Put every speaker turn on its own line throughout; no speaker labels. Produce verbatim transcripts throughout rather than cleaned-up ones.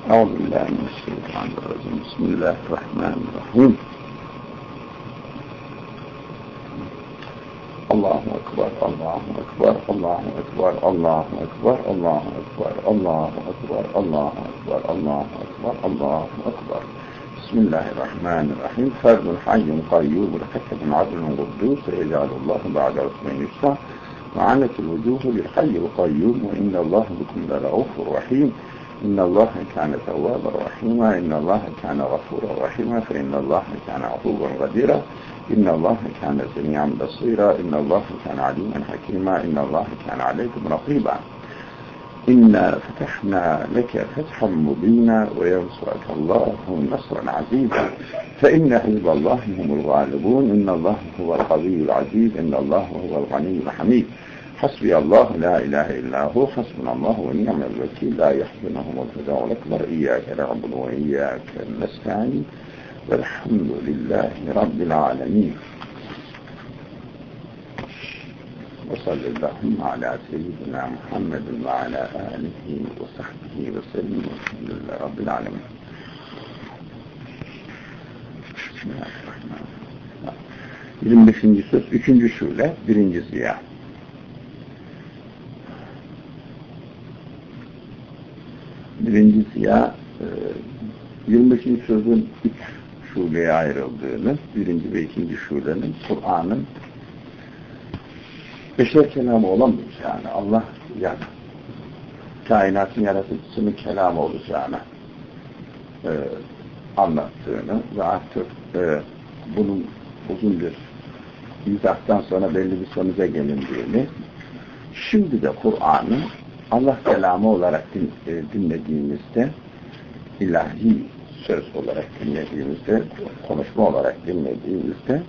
أعوذ بالله من الشيطان الرجيم. بسم الله الرحمن الرحيم. الله أكبر الله أكبر الله أكبر الله أكبر الله أكبر الله أكبر الله أكبر الله أكبر الله أكبر. بسم الله الرحمن الرحيم. فرد حي قيوم حكم عدل قدوس يجعل الله بعد عثمان يسرا وعنت الوجوه للحي القيوم وإن الله بكم لرؤوف رحيم. إن الله كان توابا رحيما إن الله كان غفورا رحيما فإن الله كان عفوا غفورا إن الله كان سميعا بصيرا إن الله كان عليما حكيما إن الله كان عليكم رقيبا. إنا فتحنا لك فتحا مبينا وينصرك الله نصرا عزيزا فإن حزب الله هم الغالبون إن الله هو القوي العزيز إن الله هو الغني الحميد. حسبي الله لا إله إلا هو حسبنا الله ونعم الوكيل. لا يحزنهم الفزع الأكبر. إياك نعبد وإياك نستعين والحمد لله رب العالمين. وصل اللهم على سيدنا محمد وعلى آله وصحبه وسلم والحمد لله رب العالمين. بسم الله الرحمن الرحيم. yirmi beşinci söz üçüncü şule birinci ziya. Birinci ziya yirmi beşinci sözün üç şuleye ayrıldığını, birinci ve ikinci şulenin Kur'an'ın beşer kelamı olamayacağını, Allah yani kainatın yaratıcısının kelamı olacağını e, anlattığını ve artık e, bunun uzun bir izahtan sonra belli bir sonuca gelindiğini, şimdi de Kur'an'ı Allah kelamı olarak din, e, dinlediğimizde, ilahi söz olarak dinlediğimizde, konuşma olarak dinlediğimizde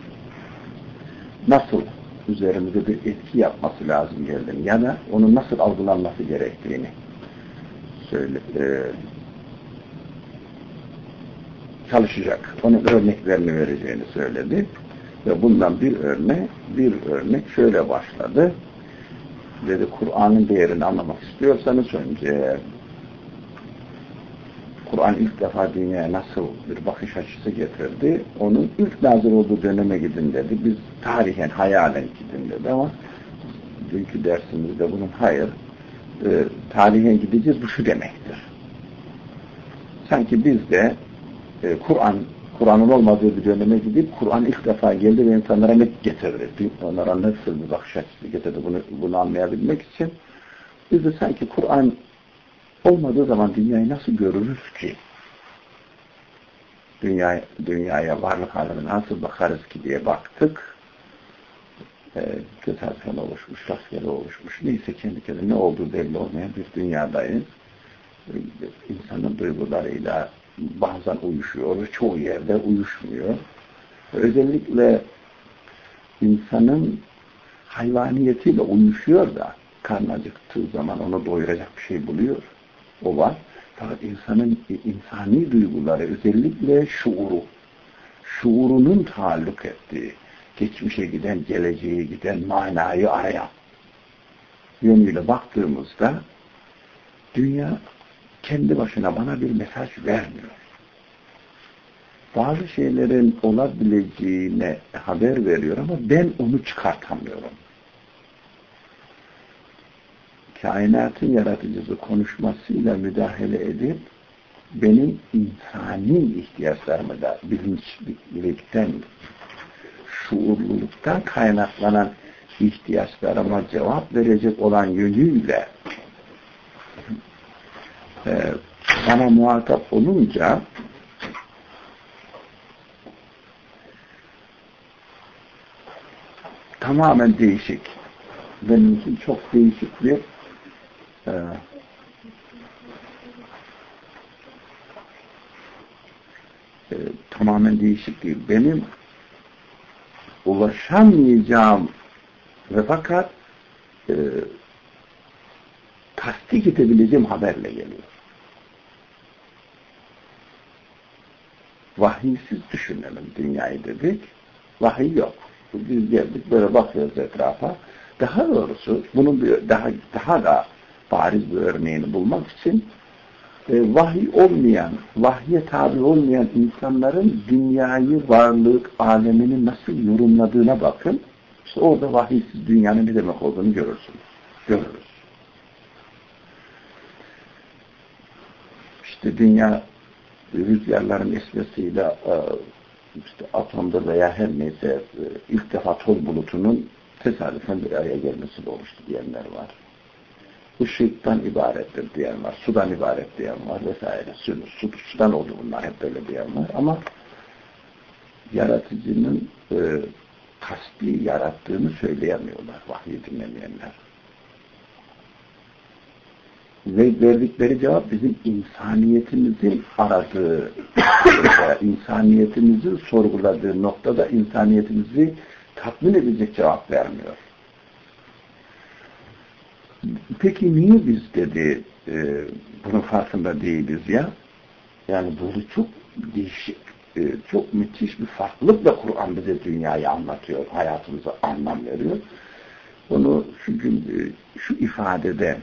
nasıl üzerimize bir etki yapması lazım geldiğini ya da onun nasıl algılanması gerektiğini söyle, e, çalışacak. Onun örneklerini vereceğini söyledi. Ve bundan bir örnek, bir örnek şöyle başladı. Dedi, Kur'an'ın değerini anlamak istiyorsanız önce Kur'an ilk defa dünyaya nasıl bir bakış açısı getirdi, onun ilk nazil olduğu döneme gidin dedi. Biz tarihen, hayalen gidin dedi ama dünkü dersimizde bunun hayır, e, tarihen gideceğiz, bu şu demektir. Sanki biz de e, Kur'an, Kur'an'ın olmadığı bir döneme gidip Kur'an ilk defa geldi ve insanlara ne getirdi? Onlara nasıl bir bakış açısı getirdi? Bunu, bunu anlayabilmek için biz de sanki Kur'an olmadığı zaman dünyayı nasıl görürüz ki? Dünya, dünyaya, varlık alemine nasıl bakarız ki diye baktık. Ee, tesadüfen oluşmuş, rastgele oluşmuş. Neyse kendi kendine ne olduğu belli olmayan bir dünyadayız. İnsanın duygularıyla bazen uyuşuyor, çoğu yerde uyuşmuyor. Özellikle insanın hayvaniyetiyle uyuşuyor da karnı acıktığı zaman onu doyuracak bir şey buluyor. O var. Fakat insanın insani duyguları, özellikle şuuru, şuurunun taalluk ettiği, geçmişe giden, geleceğe giden, manayı arayan yönüyle baktığımızda dünya kendi başına bana bir mesaj vermiyor. Bazı şeylerin olabileceğine haber veriyor ama ben onu çıkartamıyorum. Kainatın yaratıcısı konuşmasıyla müdahale edip benim insani ihtiyaçlarımı da bilinçlikten, şuurluluktan kaynaklanan ihtiyaçlarıma cevap verecek olan yönüyle e, bana muhatap olunca tamamen değişik, benim için çok değişik bir e, e, tamamen değişik değil. Benim ulaşamayacağım ve fakat e, tasdik edebileceğim haberle geliyor. Vahiysiz düşünelim dünyayı dedik. Vahiy yok. Biz geldik böyle bakıyoruz etrafa. Daha doğrusu bunun bir daha daha da bariz bir örneğini bulmak için e, vahiy olmayan, vahye tabi olmayan insanların dünyayı, varlık, alemini nasıl yorumladığına bakın. İşte orada vahiysiz dünyanın ne demek olduğunu görürsünüz. Görürüz. İşte dünya rüzgarların esmesiyle işte atomda veya her neyse ilk defa toz bulutunun tesadüfen bir araya gelmesiyle oluştu diyenler var. Işıktan ibarettir diyen var, sudan ibaret diyen var vesaire. Su, su, sudan oldu bunlar, hep böyle diyen var. Ama yaratıcının e, kasti yarattığını söyleyemiyorlar vahiy dinlemeyenler. Ve verdikleri cevap bizim insaniyetimizin aradığı, insaniyetimizin sorguladığı noktada insaniyetimizi tatmin edecek cevap vermiyor. Peki niye biz dedi e, bunun farkında değiliz ya? Yani böyle çok değişik, e, çok müthiş bir farklılıkla Kur'an bize dünyayı anlatıyor, hayatımıza anlam veriyor. Onu şu, gün, e, şu ifadede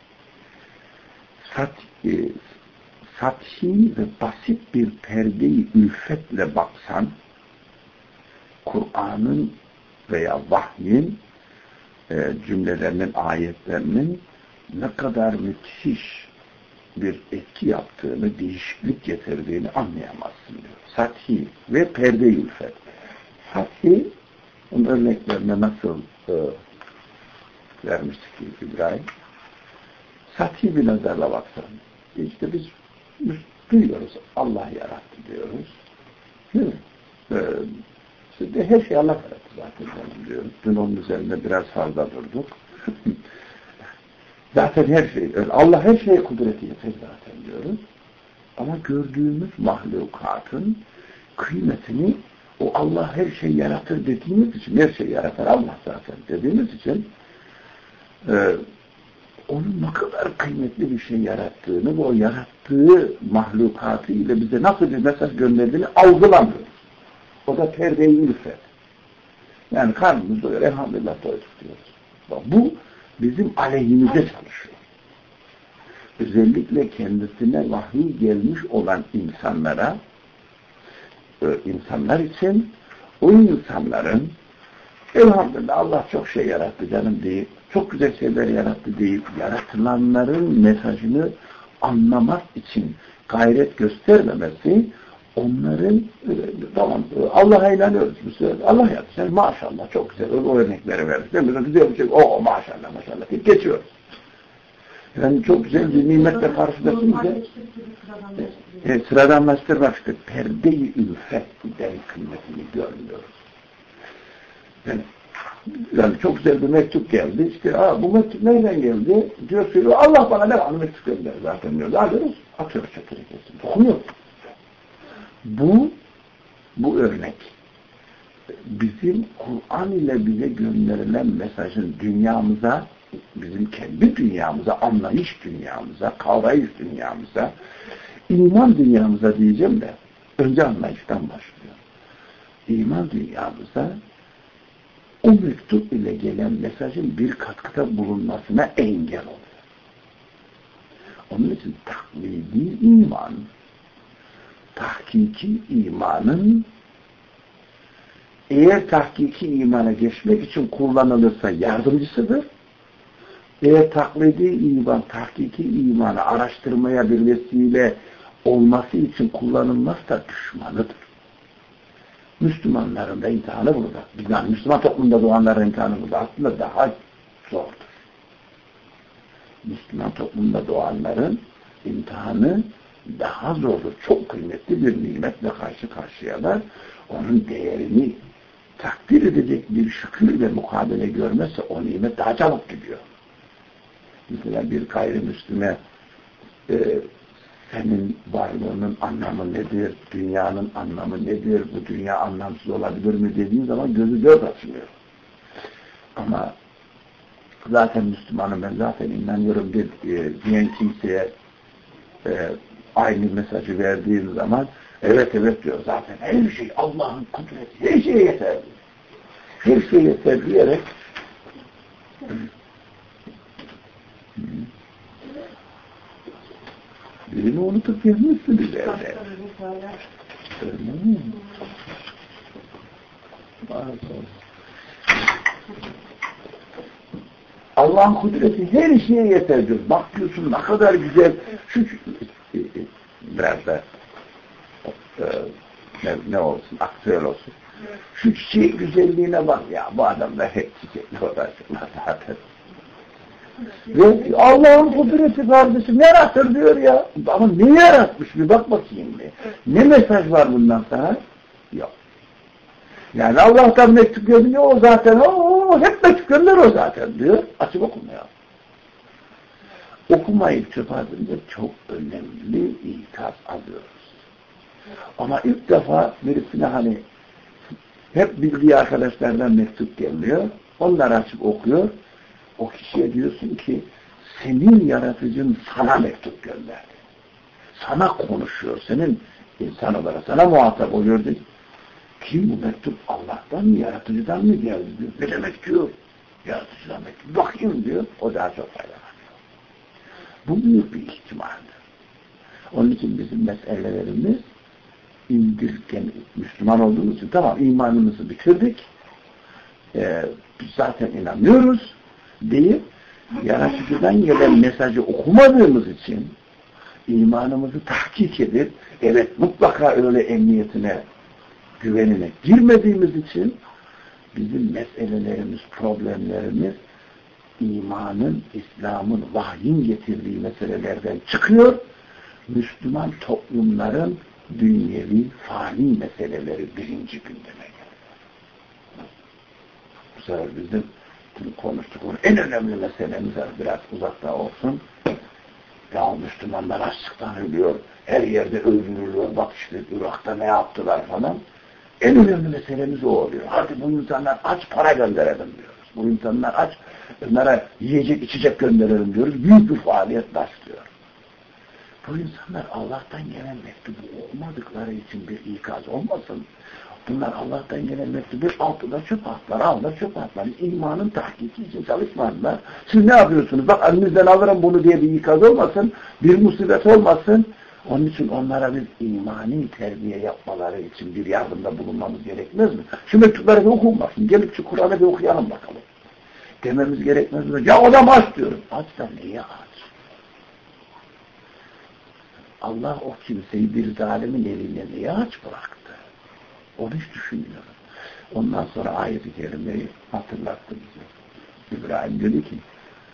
sat, e, sathi ve basit bir perdeyi ülfetle baksan, Kur'an'ın veya vahyin e, cümlelerinin, ayetlerinin ne kadar müthiş bir etki yaptığını, değişiklik getirdiğini anlayamazsın diyor. Sathi ve perde-i ülfet. Sathi, onun örneklerine nasıl e, vermiştik ki İbrahim? Sathi bir nazarla baksan. İşte biz, biz duyuyoruz, Allah yarattı diyoruz. Değil mi? Ee, işte her şey Allah yarattı zaten diyoruz. Dün onun üzerinde biraz fazla durduk. Zaten her şey, Allah her şeye kudreti yeter zaten diyoruz. Ama gördüğümüz mahlukatın kıymetini o Allah her şey yaratır dediğimiz için, her şey yaratır Allah zaten dediğimiz için e, onun ne kadar kıymetli bir şey yarattığını ve o yarattığı mahlukatı ile bize nasıl bir mesaj gönderdiğini algılamıyoruz. O da perde-i ülfet. Yani karnımız doyuyor, elhamdülillah doyduk diyoruz. Bu bizim aleyhimize çalışıyor. Özellikle kendisine vahiy gelmiş olan insanlara, insanlar için o insanların elhamdülillah Allah çok şey yarattı canım deyip, çok güzel şeyler yarattı deyip, yaratılanların mesajını anlamak için gayret göstermemesi, onların tamam Allah'a inanıyoruz biz. Allah yaptı. Sen maşallah çok güzel o örnekleri verdik. Değil mi? Güzel bir şey. O maşallah maşallah deyip geçiyoruz. Yani çok güzel bir nimetle karşılaşınca e, sıradanlaştırmak işte perde-i ülfet den kıymetini görmüyoruz. Yani, yani çok güzel bir mektup geldi. İşte Aa, bu mektup nereden geldi? Diyor ki Allah bana ne var mektup gönder zaten diyor. Alıyoruz, atıyoruz çatırı kesin. Dokunuyor. Bu, bu örnek bizim Kur'an ile bize gönderilen mesajın dünyamıza, bizim kendi dünyamıza, anlayış dünyamıza, kavrayış dünyamıza, iman dünyamıza diyeceğim de önce anlayıştan başlıyor. İman dünyamıza o mektup ile gelen mesajın bir katkıda bulunmasına engel oluyor. Onun için taklidi iman, tahkiki imanın eğer tahkiki imana geçmek için kullanılırsa yardımcısıdır. Eğer taklidi iman, tahkiki imanı araştırmaya bir vesile olması için kullanılmazsa düşmanıdır. Müslümanların da imtihanı burada. Bizden Müslüman toplumda doğanların imtihanı burada. Aslında daha zordur. Müslüman toplumda doğanların imtihanı daha zordur. Çok kıymetli bir nimetle karşı karşıyalar. Onun değerini takdir edecek bir şükürle mukabele görmezse o nimet daha çabuk gidiyor. Mesela bir gayrimüslime e, senin varlığının anlamı nedir, dünyanın anlamı nedir, bu dünya anlamsız olabilir mi dediğin zaman gözü dört açmıyor. Ama zaten Müslümanım ben zaten inanıyorum bir, e, diyen kimseye e, aynı mesajı verdiğin zaman evet evet diyor zaten her şey Allah'ın kudreti, her şeye yeter. Her şeye yeter diyerek Birini unutup gelmişsiniz evde. Allah'ın kudreti her şeye yeterdir. Bakıyorsun ne kadar güzel. Şu biraz da ne, ne olsun, aktüel olsun. Şu çiçeğin güzelliğine bak ya. Bu adamlar hep çiçekle uğraşırlar zaten. Ve Allah'ın kudreti kardeşim yaratır diyor ya. Ama ne yaratmış bir bak bakayım bir. Ne mesaj var bundan sana? Yok. Yani Allah'tan mektup görünüyor o zaten. O hep mektup gönder o zaten diyor. Açıp okumuyor. Okumayı çıkardığında çok önemli ikaz alıyoruz. Ama ilk defa birisine hani hep bildiği arkadaşlardan mektup geliyor. Onlar açıp okuyor. O kişiye diyorsun ki senin yaratıcın sana mektup gönderdi. Sana konuşuyor. Senin insan olarak sana muhatap oluyor diyor. Kim bu mektup? Allah'tan mı, yaratıcıdan mı geldi diyor. Ne demek diyor? Yaratıcıdan mektup. Bakayım diyor. O daha çok faydalanıyor. Bu büyük bir ihtimaldir. Onun için bizim meselelerimiz indirken Müslüman olduğumuz için tamam imanımızı bitirdik. Ee, biz zaten inanıyoruz deyip yaratıcıdan gelen mesajı okumadığımız için imanımızı tahkik edip evet mutlaka öyle emniyetine güvenine girmediğimiz için bizim meselelerimiz, problemlerimiz imanın, İslam'ın, vahyin getirdiği meselelerden çıkıyor. Müslüman toplumların dünyevi, fani meseleleri birinci gündeme geliyor. Bu sefer bizim konuştuk. En önemli meselemiz biraz uzakta olsun. Ya Müslümanlar açlıktan ölüyor. Her yerde öldürülüyor. Bak işte Irak'ta ne yaptılar falan. En önemli meselemiz o oluyor. Hadi bu insanlar aç para gönderelim diyoruz. Bu insanlar aç, onlara yiyecek içecek gönderelim diyoruz. Büyük bir faaliyet başlıyor. Bu insanlar Allah'tan gelen mektubu okumadıkları için bir ikaz olmasın. Bunlar Allah'tan gelen mektubu altıda çöp atlar, aldılar çöp atlar. İmanın tahkiki için çalışmadılar. Siz ne yapıyorsunuz? Bak elinizden alırım bunu diye bir ikaz olmasın, bir musibet olmasın. Onun için onlara bir imani terbiye yapmaları için bir yardımda bulunmamız gerekmez mi? Şu mektupları bir okunmasın. Gelip şu Kur'an'ı bir okuyalım bakalım. Dememiz gerekmez mi? Ya adam aç diyorum. Aç da neye aç? Allah o kimseyi bir zalimin eline niye aç bıraktı? Onu hiç düşünmüyorum. Ondan sonra ayet-i kerimeyi hatırlattı bize. İbrahim dedi ki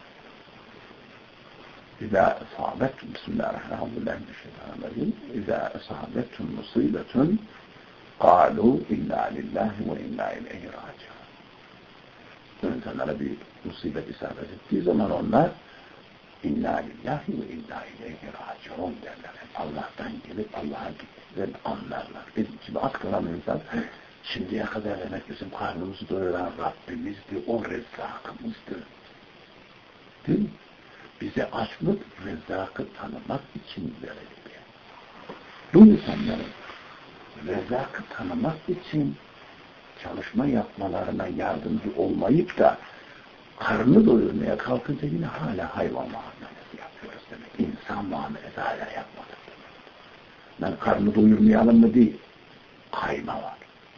İzâ esâbettum Bismillahirrahmanirrahim İzâ esâbettum musibetun kâlû innâ lillahi ve innâ ileyhi râci'ûn. İnsanlara bir musibet isabet ettiği zaman onlar İnna lillahi ve inna ileyhi râci'ûn derler. Allah'tan gelip Allah'a gittiklerini anlarlar. Bizim gibi az kalan insan şimdiye kadar demek bizim karnımızı doyuran Rabbimizdi, o rezzakımızdı. Değil mi? Bize açlık rezzakı tanımak için verildi. Bu insanların rezzakı tanımak için çalışma yapmalarına yardımcı olmayıp da karnını doyurmaya kalkınca yine hala hayvan muamelesi yapıyoruz demek. İnsan muamelesi hala yapmadık demek. Ben karnını doyurmayalım mı değil. Kayma var.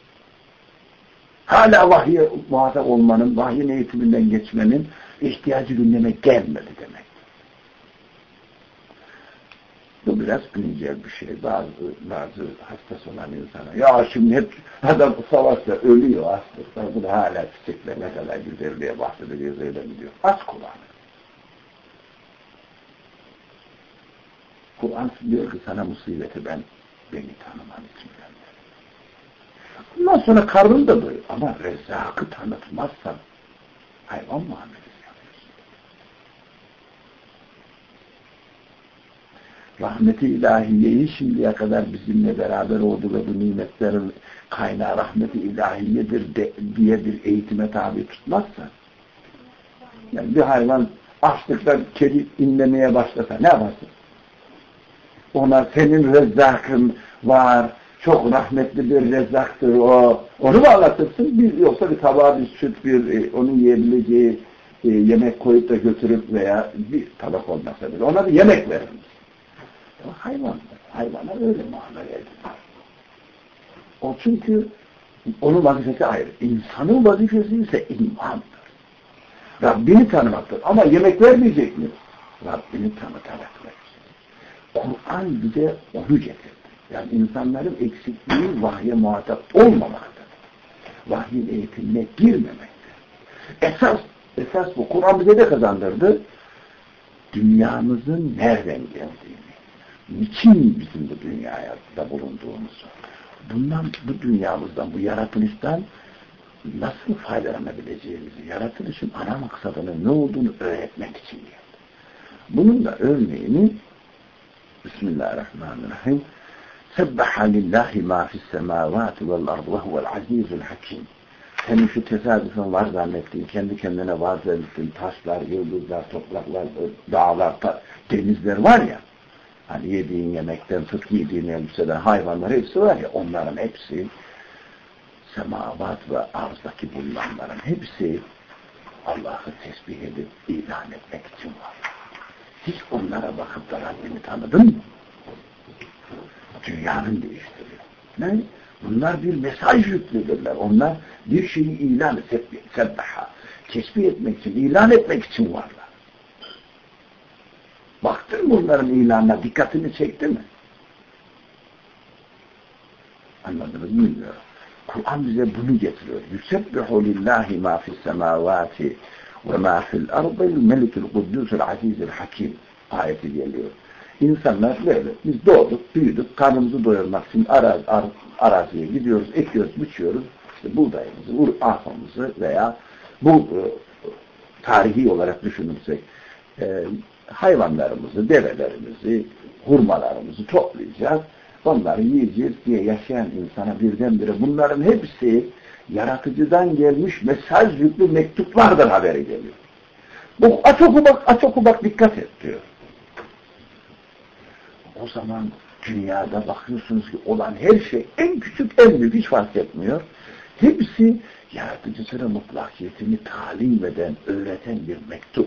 Hala vahye muhatap olmanın, vahyin eğitiminden geçmenin ihtiyacı gündeme gelmedi demek. Bu biraz güncel bir şey. Bazı bazı hastası olan insana. Ya şimdi hep adam savaşta ölüyor aslında. Bu da hala çiçekler ne kadar güzelliğe bahsediyor. Öyle mi diyor? Aç Kur'an'ı. Kur'an diyor ki sana musibeti ben beni tanıman için gönderdim. Ondan sonra karnın da doyuyor. Ama rezzakı tanıtmazsan hayvan muamelesi. Rahmet-i ilahiyeyi şimdiye kadar bizimle beraber oldu ve bu nimetlerin kaynağı rahmet-i ilahiyedir de, diye bir eğitime tabi tutmazsa, yani bir hayvan açlıktan kedi inlemeye başlasa ne yaparsın? Ona senin rezzakın var, çok rahmetli bir rezzaktır o, onu mu anlatırsın? Bir, yoksa bir tabağa bir süt, bir onun yiyebileceği e, yemek koyup da götürüp veya bir tabak olmasa bile ona bir yemek verir. Ama hayvan, hayvana öyle muamele edilir. O çünkü onun vazifesi ayrı. İnsanın vazifesi ise imandır. Rabbini tanımaktır. Ama yemek vermeyecek mi? Rabbini tanıtarak verir. Kur'an bize onu getirdi. Yani insanların eksikliği vahye muhatap olmamaktır. Vahyin eğitimine girmemektir. Esas, esas bu. Kur'an bize de kazandırdı. Dünyamızın nereden geldiğini, niçin bizim bu dünyaya da bulunduğumuzu, bundan, bu dünyamızdan, bu yaratılıştan nasıl faydalanabileceğimizi, yaratılışın ana maksadının ne olduğunu öğretmek için geldi. Bunun da örneğini Bismillahirrahmanirrahim. Sebbaha lillahi ma fis semavati vel ardı ve huvel azizul hakim. Senin şu tesadüfen var zannettiğin, kendi kendine var zannettiğin taşlar, yıldızlar, topraklar, dağlar, denizler var ya, hani yediğin yemekten, tut giydiğin elbiseden, hayvanlar hepsi var ya, onların hepsi, semavat ve arzdaki bulunanların hepsi Allah'ı tesbih edip ilan etmek için var. Hiç onlara bakıp da Rabbini tanıdın mı? Dünyanın değiştiriyor. Ne? Bunlar bir mesaj yüklüdürler. Onlar bir şeyi ilan etmek, sebbaha, tesbih etmek için, ilan etmek için varlar. Baktın mı onların ilanına, dikkatini çekti mi? Anladınız mı bilmiyorum. Kur'an bize bunu getiriyor. Yusebbihu lillahi ma fis semavati ve ma fil ardil melikul kuddusul azizul hakim ayeti geliyor. İnsanlar böyle, biz doğduk, büyüdük, karnımızı doyurmak için araz, ar, araziye gidiyoruz, ekiyoruz, biçiyoruz, işte buğdayımızı, arpamızı veya bu e, tarihi olarak düşünürsek e, hayvanlarımızı, develerimizi, hurmalarımızı toplayacağız, onları yiyeceğiz diye yaşayan insana birdenbire bunların hepsi yaratıcıdan gelmiş mesaj yüklü mektuplardan haberi geliyor. Bu aç oku bak, aç oku bak, dikkat et diyor. O zaman dünyada bakıyorsunuz ki olan her şey, en küçük en büyük hiç fark etmiyor. Hepsi yaratıcısına mutlakiyetini talim eden, öğreten bir mektup.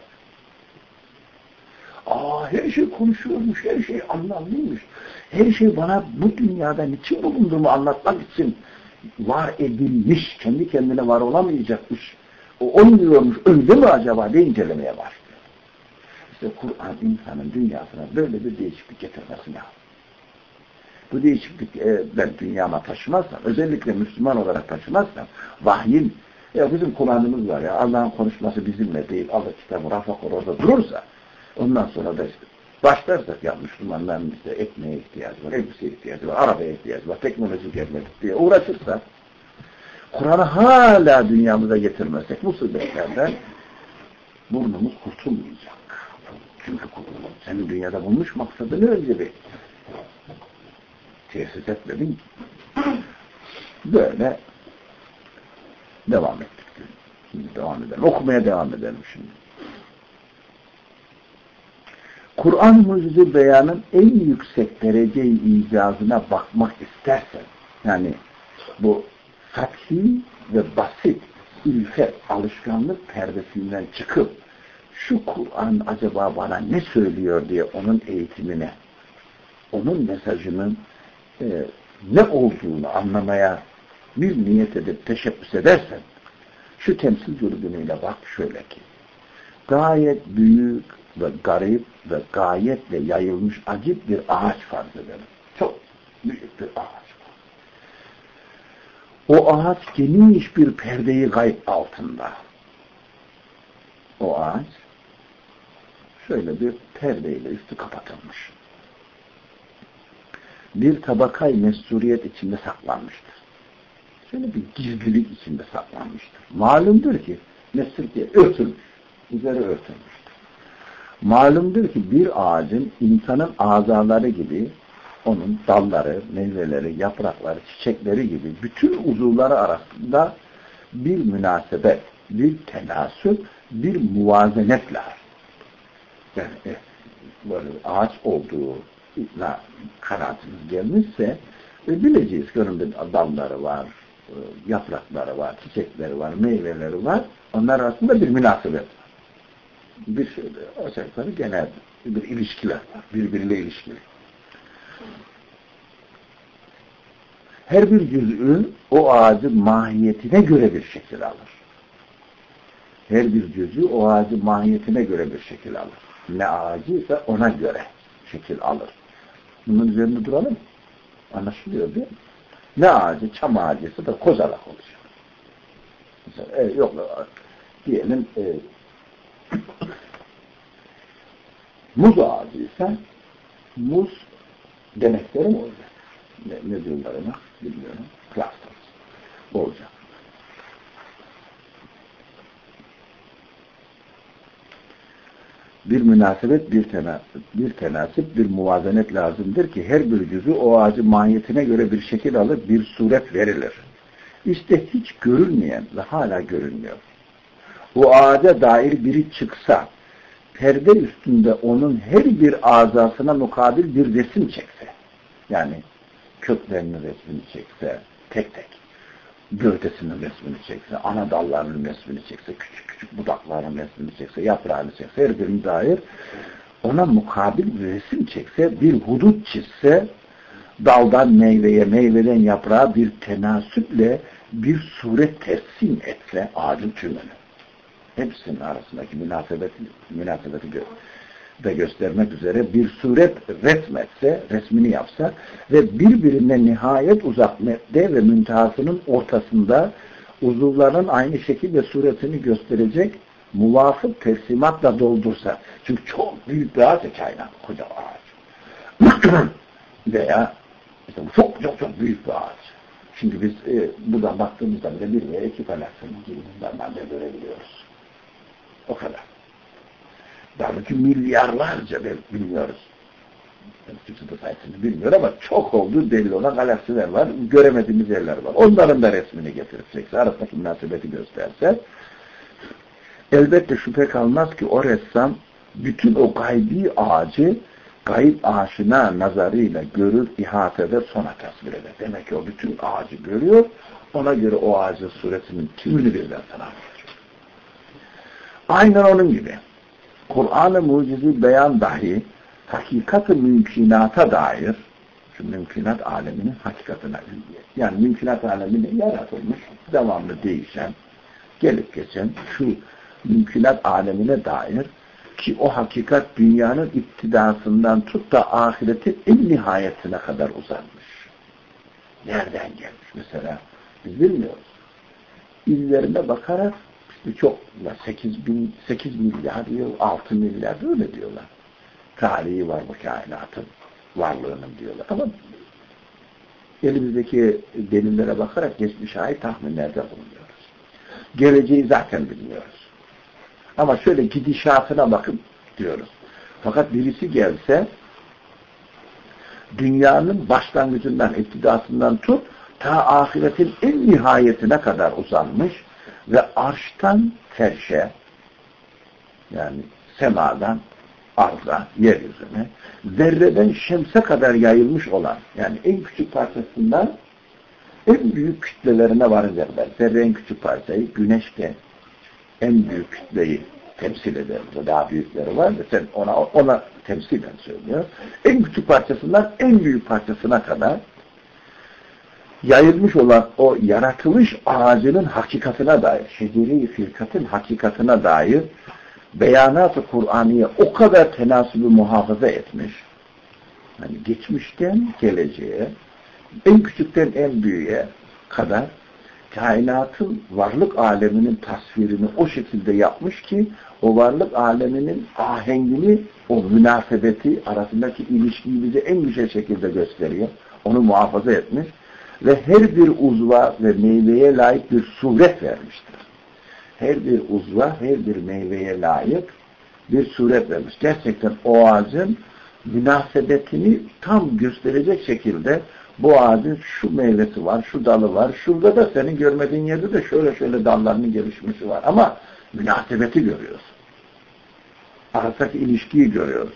Aa, her şey konuşuyormuş, her şey anlamlıymış. Her şey bana bu dünyada niçin bulunduğumu anlatmak için var edilmiş, kendi kendine var olamayacakmış. O olmuyormuş, öyle mi acaba diye incelemeye başlıyor. İşte Kur'an insanın dünyasına böyle bir değişiklik getirmesi lazım. Bu değişiklik e, ben dünyama taşımazsam, özellikle Müslüman olarak taşımazsam, vahyin, ya bizim Kur'an'ımız var ya, Allah'ın konuşması bizimle değil, Allah kitabı rafa orada durursa, ondan sonra da işte başlarsak ya Müslümanların işte ekmeğe ihtiyacı var, elbiseye ihtiyacı var, arabaya ihtiyacı var, teknoloji gelmedik diye uğraşırsak, Kur'an'ı hala dünyamıza getirmezsek musibetlerden burnumuz kurtulmayacak. Çünkü senin dünyada bulmuş maksadını önce bir tesis etmedin ki. Böyle devam ettik. Şimdi devam edelim. Okumaya devam edelim şimdi. Kur'an mucize beyanın en yüksek derece-i icazına bakmak istersen, yani bu fathi ve basit ilfet, alışkanlık perdesinden çıkıp şu Kur'an acaba bana ne söylüyor diye onun eğitimine, onun mesajının e, ne olduğunu anlamaya bir niyet edip teşebbüs edersen, şu temsil dürbünüyle bak şöyle ki, gayet büyük ve garip ve gayetle yayılmış acip bir ağaç farz edelim. Çok büyük bir ağaç. O ağaç geniş bir perdeyi gayb altında. O ağaç şöyle bir perdeyle üstü kapatılmış. Bir tabakay mesuriyet içinde saklanmıştır. Şöyle bir gizlilik içinde saklanmıştır. Malumdur ki mesuriyet örtülmüş. Üzeri örtülmüştür. Malumdur ki bir ağacın insanın azaları gibi onun dalları, meyveleri, yaprakları, çiçekleri gibi bütün uzuvları arasında bir münasebet, bir tenasül, bir muvazenet lazım. Yani e, böyle ağaç olduğuna kanaatimiz gelmişse e, bileceğiz ki onun dalları var, e, yaprakları var, çiçekleri var, meyveleri var. Onlar arasında bir münasebet var. Bir şeyde aşağı yukarı genel bir ilişkiler var. Birbiriyle ilişkili. Her bir cüz'ü o ağacın mahiyetine göre bir şekil alır. Her bir cüz'ü o ağacın mahiyetine göre bir şekil alır. Ne ağacıysa ona göre şekil alır. Bunun üzerinde duralım. Anlaşılıyor değil mi? Ne ağacı? Çam ağacıysa da kozalak olacak. Mesela, e, yok diyelim e, muz ağacıysa muz denekleri mi olacak? Ne, ne diyorlar ona? Bilmiyorum. Cluster olacak. Bir münasebet, bir tenasip, bir tenasip, bir muvazenet lazımdır ki her bir cüzü o ağacın mahiyetine göre bir şekil alır, bir suret verilir. İşte hiç görülmeyen ve hala görünmüyor. O ağaca dair biri çıksa, perde üstünde onun her bir azasına mukabil bir resim çekse, yani köklerinin resmini çekse, tek tek, gövdesinin resmini çekse, ana dallarının resmini çekse, küçük küçük budakların resmini çekse, yaprağını çekse, her birine dair ona mukabil bir resim çekse, bir hudut çizse, daldan meyveye, meyveden yaprağa bir tenasüple bir suret tersim etse ağacın tümünü. Hepsinin arasındaki münasebeti, münasebeti gö de göstermek üzere bir suret resmetse, resmini yapsa ve birbirine nihayet uzak medde ve müntehasının ortasında uzuvların aynı şekil ve suretini gösterecek muvafık tersimatla doldursa. Çünkü çok büyük bir ağaç kainat, koca ağaç. Veya işte bu çok çok çok büyük bir ağaç. Şimdi biz e, buradan baktığımızda bile bir veya iki galaksinin girdiğinden de görebiliyoruz. O kadar. Halbuki milyarlarca bilmiyoruz. Kimse de sayısını bilmiyor ama çok olduğu belli olan galaksiler var. Göremediğimiz yerler var. Onların da resmini getirecekse, arasındaki münasebeti gösterse, elbette şüphe kalmaz ki o ressam bütün o gaybi ağacı gayb aşina nazarıyla görür, ihate eder, sonra tasvir eder. Demek ki o bütün ağacı görüyor, ona göre o ağacın suretinin tümünü birden sana veriyor. Aynen onun gibi. Kur'an-ı mucizi beyan dahi hakikat-ı mümkünata dair, şu mümkünat aleminin hakikatine ilgili. Yani mümkünat aleminin yaratılmış, devamlı değişen, gelip geçen şu mümkünat alemine dair ki o hakikat dünyanın iptidasından tut da ahiretin en nihayetine kadar uzanmış. Nereden gelmiş mesela? Biz bilmiyoruz. İllerine bakarak işte çok sekiz bin, sekiz milyar yıl, altı milyar öyle diyorlar. Tarihi var bu kainatın varlığının diyorlar. Ama elimizdeki delillere bakarak geçmişe ait tahminlerde bulunuyoruz. Geleceği zaten bilmiyoruz. Ama şöyle gidişatına bakıp diyoruz. Fakat birisi gelse dünyanın başlangıcından, iktidasından tut ta ahiretin en nihayetine kadar uzanmış ve arştan ferşe, yani semadan arza, yeryüzüne, zerreden şemse kadar yayılmış olan, yani en küçük parçasından en büyük kütlelerine varınca kadar, zerre en küçük parçayı, güneş de en büyük kütleyi temsil eder. Daha büyükleri var ve sen ona, ona temsilen söylüyor. En küçük parçasından en büyük parçasına kadar yayılmış olan o yaratılış ağacının hakikatine dair, şeceri-i firkatın hakikatine dair beyanat-ı Kur'aniye o kadar tenasübü muhafaza etmiş. Yani geçmişten geleceğe, en küçükten en büyüğe kadar kainatın varlık aleminin tasvirini o şekilde yapmış ki o varlık aleminin ahengini, o münasebeti, arasındaki ilişkiyi bize en güzel şekilde gösteriyor. Onu muhafaza etmiş ve her bir uzva ve meyveye layık bir suret vermiştir. Her bir uzva, her bir meyveye layık bir suret vermiş. Gerçekten o ağacın münasebetini tam gösterecek şekilde bu ağacın şu meyvesi var, şu dalı var, şurada da senin görmediğin yerde de şöyle şöyle dallarının gelişmesi var. Ama münasebeti görüyoruz. Arasındaki ilişkiyi görüyoruz.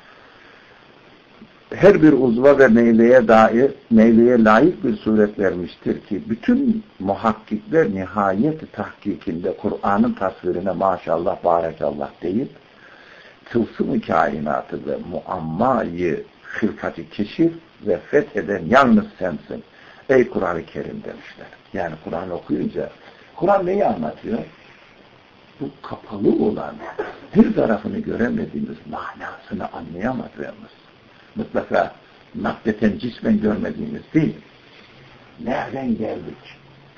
Her bir uzva ve meyveye dair, meyveye layık bir suret vermiştir ki bütün muhakkikler nihayet tahkikinde Kur'an'ın tasvirine maşallah, barekallah deyip tılsım-ı kainatı ve muammayı hılkat-ı keşif ve fetheden yalnız sensin. Ey Kur'an-ı Kerim demişler. Yani Kur'an okuyunca, Kur'an neyi anlatıyor? Bu kapalı olan, bir tarafını göremediğimiz, manasını anlayamadığımız, mutlaka maddeten cismen görmediğimiz değil. Nereden geldik?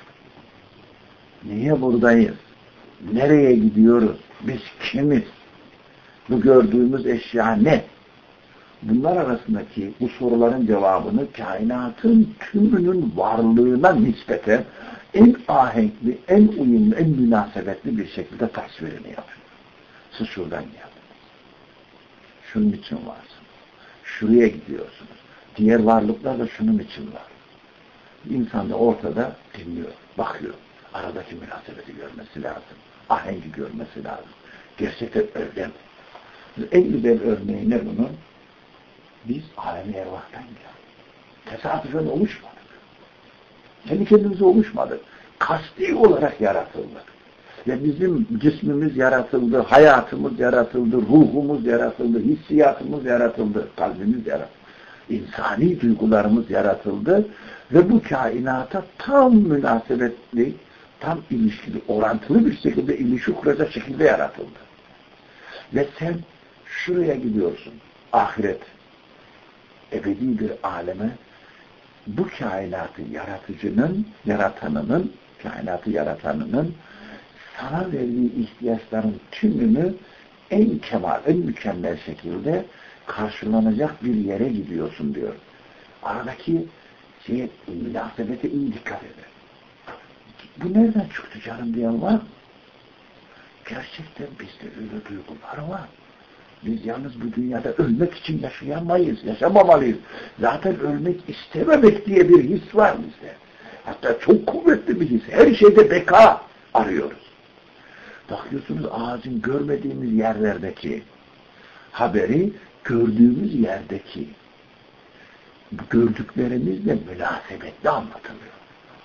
Niye buradayız? Nereye gidiyoruz? Biz kimiz? Bu gördüğümüz eşya ne? Bunlar arasındaki bu soruların cevabını kainatın tümünün varlığına nispeten en ahenkli, en uyumlu, en münasebetli bir şekilde tasvirini yapıyor. Siz şuradan geldiniz. Şunun için varsınız. Şuraya gidiyorsunuz. Diğer varlıklar da şunun için var. İnsan da ortada dinliyor, bakıyor. Aradaki münasebeti görmesi lazım. Ahengi görmesi lazım. Gerçekten öyle mi? En güzel örneği ne bunun? Biz alem-i ervahtan geldik. Tesadüfen oluşmadık. Kendi kendimize oluşmadık. Kasti olarak yaratıldık. Ve bizim cismimiz yaratıldı, hayatımız yaratıldı, ruhumuz yaratıldı, hissiyatımız yaratıldı, kalbimiz yaratıldı. İnsani duygularımız yaratıldı ve bu kainata tam münasebetli, tam ilişkili, orantılı bir şekilde ilişki kuracak şekilde yaratıldı. Ve sen şuraya gidiyorsun, ahiret, ebedi bir aleme, bu kainatı yaratıcının, yaratanının, kainatı yaratanının sana verdiği ihtiyaçların tümünü en kemal, en mükemmel şekilde karşılanacak bir yere gidiyorsun diyor. Aradaki şey, münasebete iyi dikkat edin. Bu nereden çıktı canım diyen var mı? Gerçekten bizde öyle duygular var. Biz yalnız bu dünyada ölmek için yaşayamayız, yaşamamalıyız. Zaten ölmek istememek diye bir his var bizde. Hatta çok kuvvetli bir his. Her şeyde beka arıyoruz. Bakıyorsunuz ağacın görmediğimiz yerlerdeki haberi gördüğümüz yerdeki gördüklerimizle münasebetli anlatılıyor.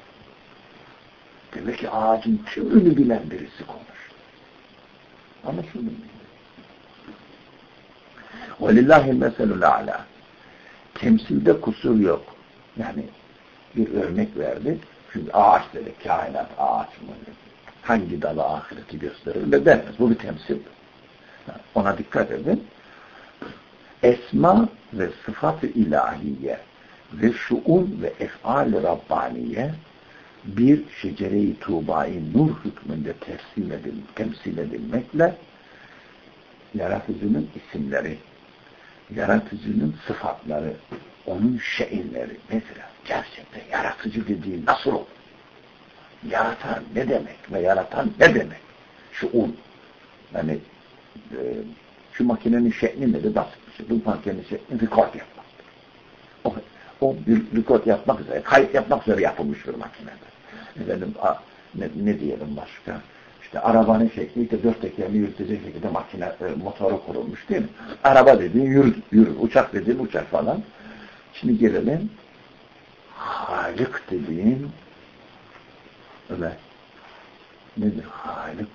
Demek ki ağacın tümünü bilen birisi konuştu. Anlaşıldı mı? وَلِلَّهِ الْمَسَلُ الْعَلَى Temsilde kusur yok. Yani bir örnek verdi. Çünkü ağaç dedi, kainat ağaç mı? Hangi dalı ahireti gösterir ve denmez. Bu bir temsildir. Ona dikkat edin. Esma ve sıfat-ı ilahiye ve şuun ve ef'al-i rabbaniye bir şecere-i tuğba-i nur hükmünde temsil, edil, temsil edilmekle yaratıcının isimleri, yaratıcının sıfatları, onun şeyinleri, mesela gerçekten yaratıcı dediği nasıl olur? Yaratan ne demek ve yaratan ne demek? Şuun. Yani e, şu makinenin şekli nedir? Basit bir şey. Bu makinenin şekli rekord yapmaktır. O, o bir rekord yapmak üzere, kayıt yapmak üzere yapılmış bir makinedir. Efendim, a, ne, ne diyelim başka? İşte arabanın şekli, işte dört tekerli yürütecek şekilde makine, e, motoru kurulmuş değil mi? Araba dediğin yürür, yürür. Uçak dediğin uçak falan. Şimdi gelelim. Halik dediğin öyle nedir Halik?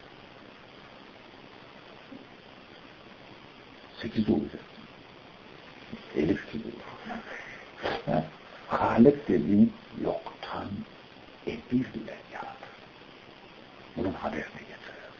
Sekiz olacak. Elif gibi. Ha? Halik dediğin yoktan emir bile yaratır. Bunun haberini getirir.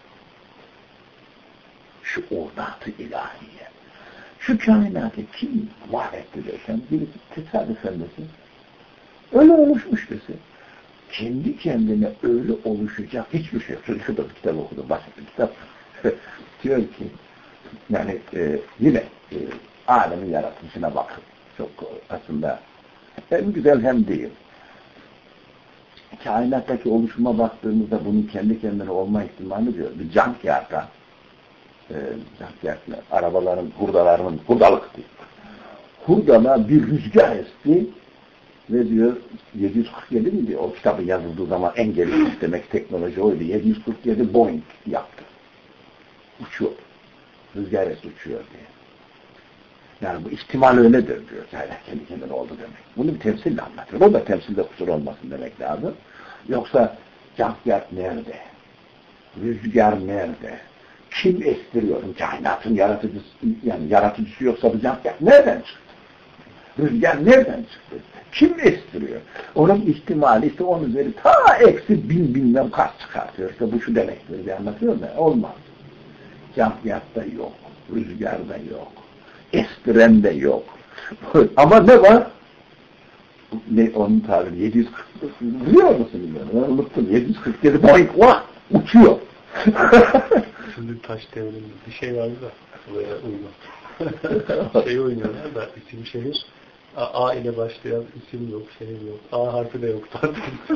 Şu ordatı ilahiye. Şu kainatı kim var etti desem, birisi tesadüfen desin, öyle oluşmuş desin. Kendi kendine öyle oluşacak hiçbir şey yok. Şurada bir kitap okudum, basit bir kitap. Diyor ki, yani e, yine e, alemin yaratılışına bakın. Çok aslında hem güzel hem değil. Kainattaki oluşuma baktığımızda bunun kendi kendine olma ihtimali diyor. Bir junkyard'da e, junkyard'la arabaların, hurdalarının, hurdalık diyor. Hurdala bir rüzgar esti ve diyor yedi yüz kırk yedi miydi? O kitabı yazıldığı zaman en gelişmiş demek teknoloji oydu. yedi yüz kırk yedi Boeing yaptı. Uçuyor. Rüzgar esti uçuyor diye. Yani bu ihtimal öyledir diyor. Yani kendi kendine oldu demek. Bunu bir temsille anlatıyor. O da temsilde kusur olmasın demek lazım. Yoksa junkyard nerede? Rüzgar nerede? Kim estiriyor? Kainatın yaratıcısı, yani yaratıcısı yoksa bu can nereden çıktı? Rüzgar nereden çıktı? Kim estiriyor? Onun ihtimali ise onun üzeri ta eksi bin bilmem kaç çıkartıyor. İşte bu şu demektir diye anlatıyor da olmaz. Camiyatta yok, rüzgarda yok, estiren de yok. Ama ne var? Ne onun tabiri yedi yüz kırk biliyor musun bilmiyorum. Ben unuttum. yedi yüz kırk yedi boing vah uçuyor.
Şimdi taş devrinde bir şey vardı da buraya uygun. Şey oynuyorlar da isim şehir. A, A ile başlayan isim yok, şehir yok. A harfi de yok zaten.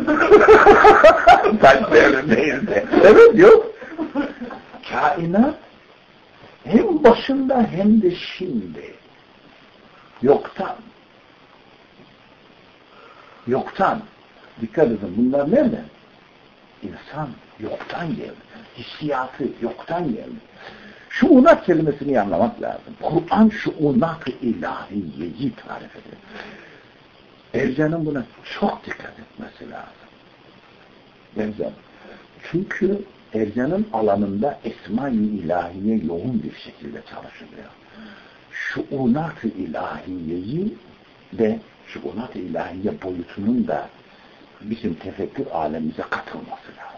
Taş devrindeydi. Evet yok. Kainat hem başında hem de şimdi yoktan yoktan dikkat edin bunlar nereden? İnsan yoktan geldi. Hissiyatı yoktan geldi. Şuunat kelimesini anlamak lazım. Kur'an şuunat-ı ilahiyeyi tarif eder. Ercan'ın buna çok dikkat etmesi lazım. Ercan. Çünkü Ercan'ın alanında esma-i ilahiye yoğun bir şekilde çalışılıyor. Şuunat-ı ilahiyeyi ve şuunat-ı ilahiye boyutunun da bizim tefekkür alemimize katılması lazım.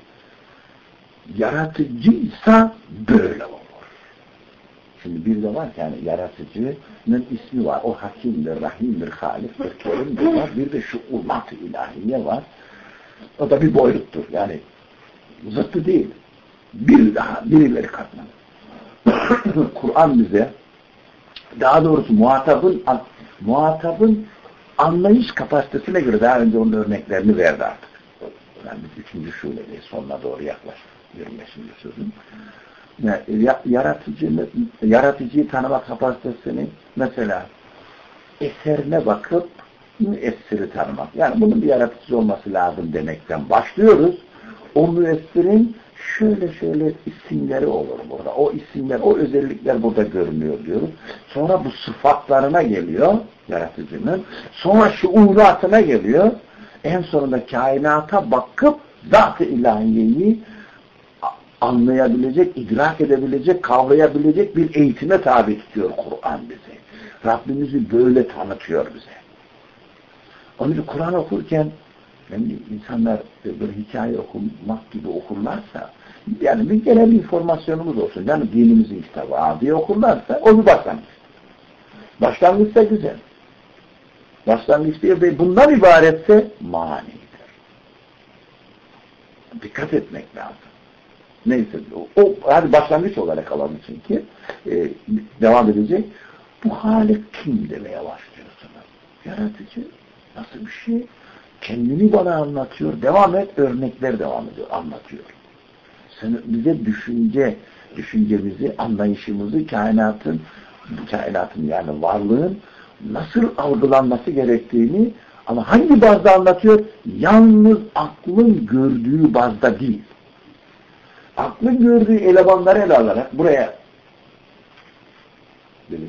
Yaratıcıysa böyle olur. Şimdi bir de var ki yani yaratıcının ismi var. O Hakimdir, Rahimdir, Halik'tir, Kerim'dir var. Bir de şuunat-ı ilahiye var. O da bir boyuttur. Yani zıttı değil. Bir daha, birileri katmanı. Kur'an bize daha doğrusu muhatabın muhatabın anlayış kapasitesine göre daha önce onun örneklerini verdi artık. Yani biz üçüncü şuledeyiz. Sonuna doğru yaklaştık. yirmi beşinci sözüm. Yani yaratıcını, yaratıcıyı tanıma kapasitesini mesela eserine bakıp müessiri tanımak. Yani bunun bir yaratıcı olması lazım demekten başlıyoruz. O müessirin şöyle şöyle isimleri olur burada. O isimler, o özellikler burada görünüyor diyoruz. Sonra bu sıfatlarına geliyor yaratıcının. Sonra şuuratına geliyor. En sonunda kainata bakıp zat-ı ilahiyeyi anlayabilecek, idrak edebilecek, kavrayabilecek bir eğitime tabi tutuyor Kur'an bizi. Rabbimizi böyle tanıtıyor bize. Onun için Kur'an okurken yani insanlar böyle hikaye okumak gibi okurlarsa yani bir genel informasyonumuz olsun. Yani dinimizin kitabı A diye okurlarsa o bir başlangıç. Başlangıçta güzel. Başlangıç diye ve bundan ibaretse manidir. Dikkat etmek lazım. Neyse o, o hadi başlangıç olarak alalım çünkü e, devam edecek. Bu Halik kim demeye başlıyorsunuz? Yaratıcı nasıl bir şey? Kendini bana anlatıyor. Devam et. Örnekler devam ediyor. Anlatıyor. Sen bize düşünce, düşüncemizi, anlayışımızı, kainatın, kainatın yani varlığın nasıl algılanması gerektiğini ama hangi bazda anlatıyor? Yalnız aklın gördüğü bazda değil. Aklın gördüğü elemanları ele alarak buraya demiş.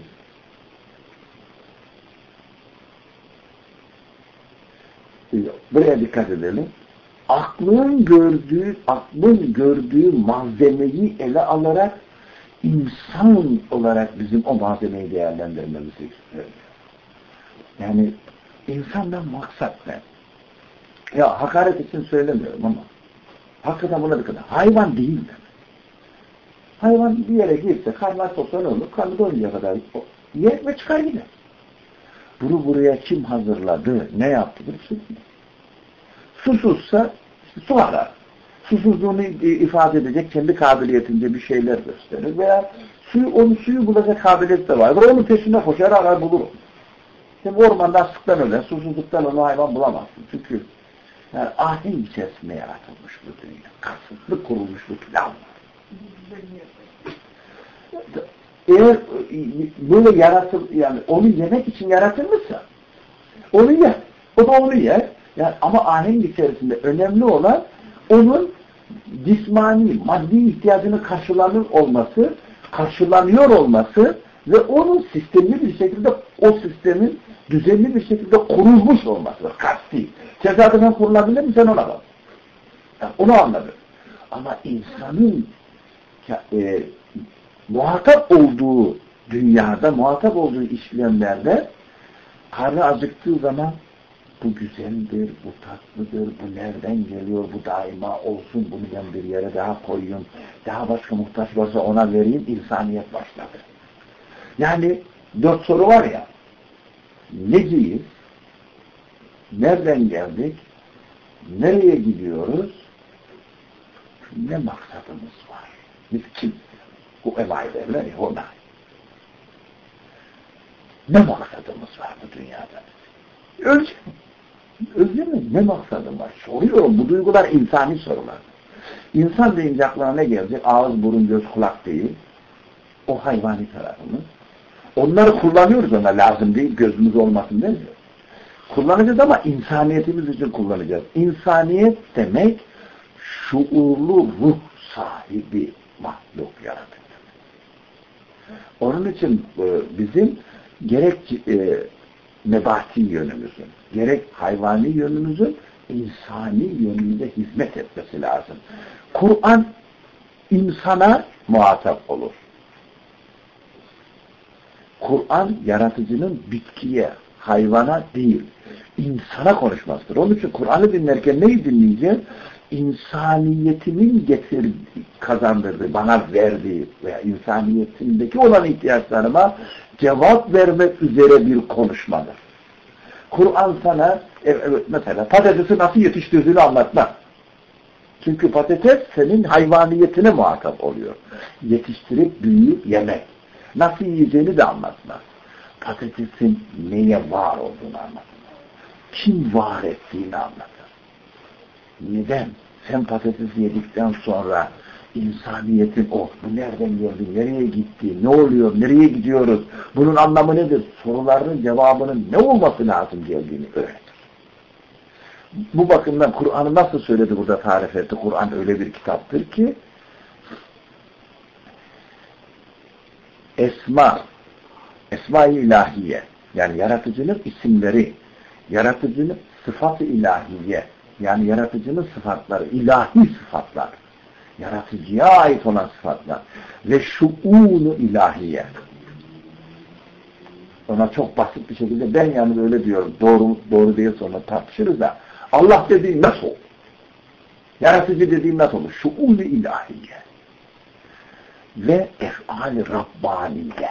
Buraya dikkat edelim. Aklın gördüğü, aklın gördüğü malzemeyi ele alarak insan olarak bizim o malzemeyi değerlendirmemizi istiyor. Yani insandan maksat ne? Ya hakaret için söylemiyorum ama hakikaten buna dikkat edin. Hayvan değil mi? Hayvan bir yere girse, karnı aç olsa ne olur? Karnı doyuncaya kadar yer ve çıkar gider. Bunu buraya kim hazırladı? Ne yaptı? Susuz. Susuzsa işte su arar. Susuzluğunu ifade edecek kendi kabiliyetince bir şeyler gösterir. Veya suyu, onu suyu bulacak kabiliyeti de vardır. Onun peşinde koşar arar bulur. Şimdi ormanda açlıktan öyle, susuzluktan onu hayvan bulamazsın. Çünkü yani ahenk içerisinde yaratılmış bu dünya. Kasıtlı kurulmuş bu plan. Eğer böyle yaratıl, yani onu yemek için yaratılmışsa onu yer. O da onu yer. Yani ama ahenk içerisinde önemli olan onun cismani, maddi ihtiyacını karşılanır olması, karşılanıyor olması ve onun sistemli bir şekilde o sistemin düzenli bir şekilde kurulmuş olması. Kasti. Tesadüfen kurulabilir mi? Sen ona bak. Yani onu anladın. Ama insanın e, muhatap olduğu dünyada, muhatap olduğu işlemlerde karnı acıktığı zaman bu güzeldir, bu tatlıdır, bu nereden geliyor, bu daima olsun, bunu ben bir yere daha koyayım, daha başka muhtaç varsa ona vereyim, insaniyet başladı. Yani dört soru var ya, neciyiz, nereden geldik, nereye gidiyoruz, ne maksadımız var, biz kimsin, bu emay derler ya ona. Ne maksadımız var bu dünyada? Öleceğim. Öleceğim mi? Ne maksadım var? Soruyorum. Bu duygular insani sorular. İnsan deyince aklına ne gelecek? Ağız, burun, göz, kulak değil. O hayvani tarafımız. Onları kullanıyoruz, ona lazım değil. Gözümüz olmasın değil mi? Kullanacağız ama insaniyetimiz için kullanacağız. İnsaniyet demek şuurlu ruh sahibi mahluk yaratık. Onun için bizim gerek e, nebati yönümüzün, gerek hayvani yönümüzün insani yönünde hizmet etmesi lazım. Kur'an insana muhatap olur. Kur'an yaratıcının bitkiye, hayvana değil, insana konuşmasıdır. Onun için Kur'an'ı dinlerken neyi dinleyeceğiz? İnsaniyetimin getirdiği, kazandırdığı, bana verdiği veya insaniyetindeki olan ihtiyaçlarıma cevap vermek üzere bir konuşmadır. Kur'an sana evet, mesela patatesi nasıl yetiştirdiğini anlatmaz. Çünkü patates senin hayvaniyetine muhatap oluyor. Yetiştirip büyüyüp yemek. Nasıl yiyeceğini de anlatmaz. Patatesin neye var olduğunu anlatmaz. Kim var ettiğini anlatır. Neden? Sen patatesi yedikten sonra insaniyetin o, bu nereden geldi, nereye gitti, ne oluyor, nereye gidiyoruz, bunun anlamı nedir, sorularının cevabının ne olması lazım geldiğini öğretir. Bu bakımdan Kur'an'ı nasıl söyledi burada tarif etti? Kur'an öyle bir kitaptır ki Esma, Esma-i ilahiye, yani yaratıcının isimleri, yaratıcının sıfat-ı ilahiye, yani yaratıcının sıfatları, ilahi sıfatlar, yaratıcıya ait olan sıfatlar ve şuunu ilahiye. Ona çok basit bir şekilde ben yani öyle diyorum, doğru doğru değil sonra tartışırız da Allah dediğin nasıl olur? Yaratıcı dediğin nasıl olur? Şuunu ilahiye ve ef'al-i Rabbaniye.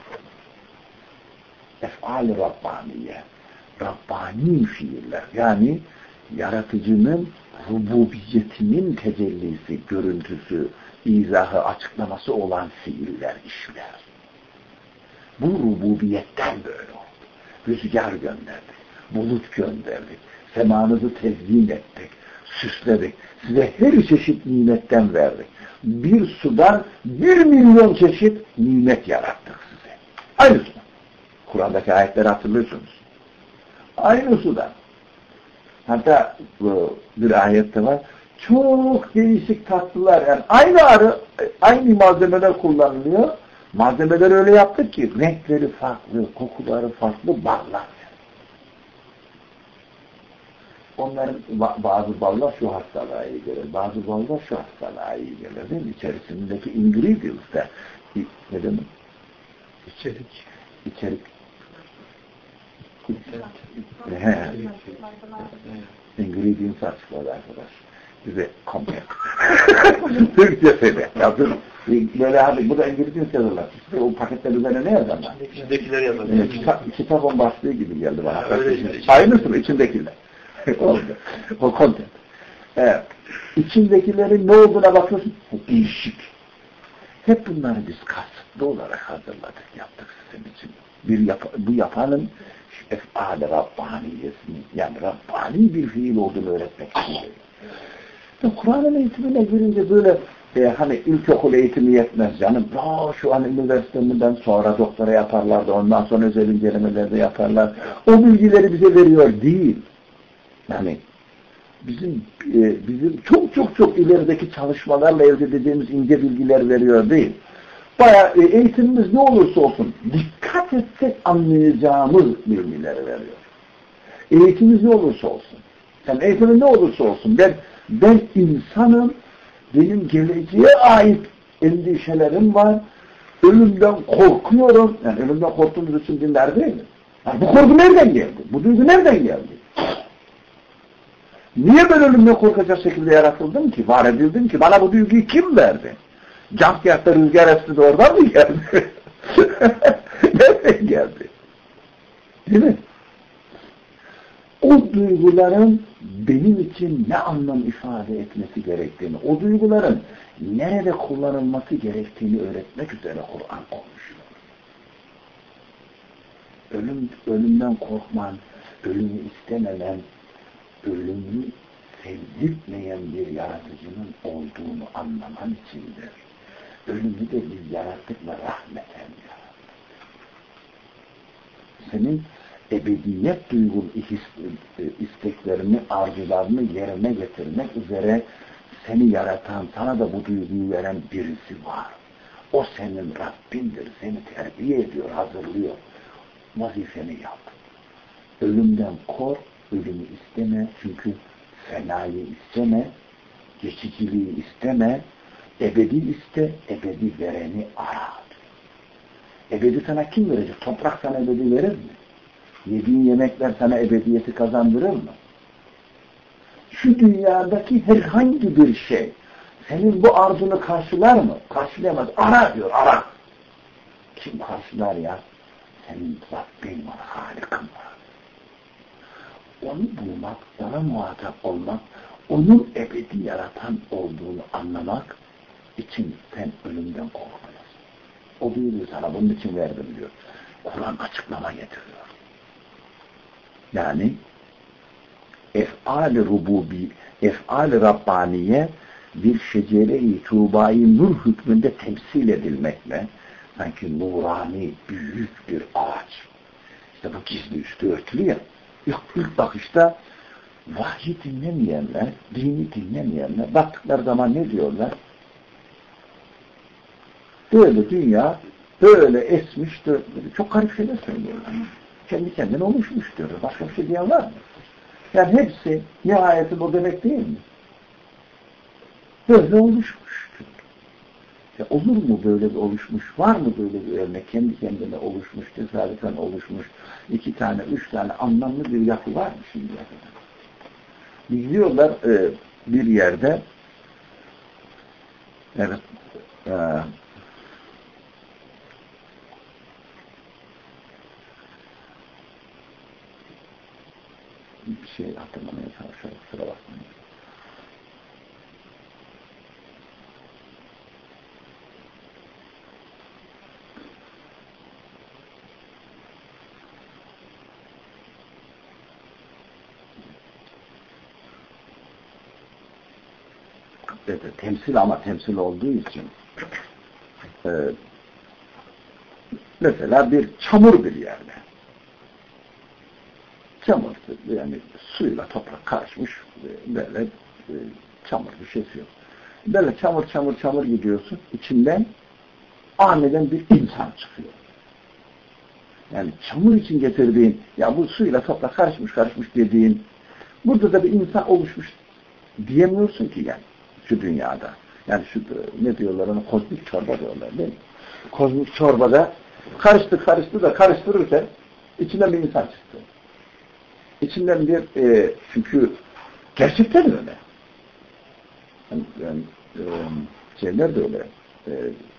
Ef'al-i Rabbaniye. Rabbani fiiller. Yani yaratıcının rububiyetinin tecellisi, görüntüsü, izahı, açıklaması olan fiiller, işler. Bu rububiyetten böyle oldu. Rüzgar gönderdik, bulut gönderdik, semanızı tezyin ettik, süsledik. Size her çeşit nimetten verdik. Bir sudan bir milyon çeşit nimet yarattık size. Aynı sudan. Kur'an'daki ayetleri hatırlıyorsunuz. Aynı sudan. Hatta bir ayette var. Çok değişik tatlılar. Yani aynı arı, aynı malzemeler kullanılıyor. Malzemeler öyle yaptık ki renkleri farklı, kokuları farklı ballar. Onların bazı ballar şu hastalığa iyi gelir, bazı ballar şu hastalığa iyi gelir değil mi? İçerisindeki ingredients'te ne demek?
İçerik.
İçerik. He. Ingredients açıkladı arkadaş. Bize komplet. Türkçe söyle. Yaptım. Böyle abi, bu da ingredients yazırlar. İşte o paketler üzerine ne yazarlar?
İçindekiler yazarlar.
Yani, kitap, kitabın başlığı gibi geldi bana.
Öyle işte.
Aynısı mı? İçindekiler. Oldu. O content. Evet. İçindekilerin ne olduğuna bakıyorsun. Değişik. Hep bunları biz kasıtlı olarak hazırladık, yaptık sizin için. Bir yap bu yapanın ef'al-i Rabbaniyesini, yani Rabbani bir fiil olduğunu öğretmek için. Kur'an'ın eğitimine girince böyle e, hani ilkokul eğitimi yetmez canım. Ya şu an üniversiteden sonra doktora yaparlar da ondan sonra özel incelemelerde yaparlar. O bilgileri bize veriyor değil. Yani bizim e, bizim çok çok çok ilerideki çalışmalarla elde edeceğimiz ince bilgiler veriyor değil. Bayağı e, eğitimimiz ne olursa olsun dikkat etsek anlayacağımız bilgileri veriyor. Eğitimimiz ne olursa olsun. Yani eğitimin ne olursa olsun ben ben insanım, benim geleceğe ait endişelerim var, ölümden korkuyorum. Yani ölümden korktuğumuz için dinler değil mi? Yani bu korku nereden geldi? Bu duygu nereden geldi? Niye ben ölümden korkacak şekilde yaratıldım ki? Var edildim ki? Bana bu duyguyu kim verdi? Cankiyatta rüzgar esti de oradan mı geldi? Nereden geldi? Değil mi? O duyguların benim için ne anlam ifade etmesi gerektiğini, o duyguların nerede kullanılması gerektiğini öğretmek üzere Kur'an konuşuyor. Ölüm, ölümden korkman, ölümü istememen, ölümü sevdirtmeyen bir yaratıcının olduğunu anlaman içindir. Ölümü de biz yarattık ve rahmeten yarattık. Senin ebediyet duygun isteklerini, arzularını yerine getirmek üzere seni yaratan, sana da bu duyguyu veren birisi var. O senin Rabbindir, seni terbiye ediyor, hazırlıyor. Vazifeni yap. Ölümden kork, ölümü isteme, çünkü fenayı isteme, geçiciliği isteme, ebedi iste, ebedi vereni ara. Ebedi sana kim verecek? Toprak sana ebedi verir mi? Yediğin yemekler sana ebediyeti kazandırır mı? Şu dünyadaki herhangi bir şey senin bu arzunu karşılar mı? Karşılayamaz. Ara diyor, ara. Kim karşılar ya? Senin Rabbin var, Halik'in var. Onu bulmak, ona muhatap olmak, onun ebedi yaratan olduğunu anlamak için sen ölümden korkmalısın. O duyguyu sana bunun için verdim diyor. Kur'an açıklama getiriyor. Yani ef'al-i rububi, ef'al-i rabbaniye bir şecere-i tuğba-i nur hükmünde temsil edilmekle sanki nurani büyük bir ağaç. İşte bu gizli üstü örtülü ya. İlk, ilk bakışta vahyi dinlemeyenler, dini dinlemeyenler baktıkları zaman ne diyorlar? Böyle dünya böyle esmiş, çok garip şeyler söylüyorlar. Kendi kendine oluşmuş diyorlar. Başka bir şey diyen var mı? Yani hepsi nihayeti bu demek değil mi? Böyle oluşmuştur. Ya olur mu böyle bir oluşmuş? Var mı böyle bir örnek? Kendi kendine oluşmuş, tesadüfen oluşmuş. iki tane, üç tane anlamlı bir yapı var mı şimdiye kadar? Biliyorlar e, bir yerde evet e, bir şey hatırlamaya çalışıyorum. Kusura bakmayın. Evet, temsil ama temsil olduğu için e, mesela bir çamur bir yerde. Çamur, yani suyla toprak karışmış böyle e, çamur bir şey yok. Böyle çamur çamur çamur gidiyorsun, içinden aniden bir insan çıkıyor. Yani çamur için getirdiğin, ya bu suyla toprak karışmış karışmış dediğin, burada da bir insan oluşmuş diyemiyorsun ki yani şu dünyada. Yani şu ne diyorlar ona, kozmik çorba diyorlar değil mi? Kozmik çorbada karıştı karıştı da karıştırırken içinden bir insan çıktı. İçinden bir e, çünkü gerçekten öyle. Yani, yani e, şeyler de öyle. E,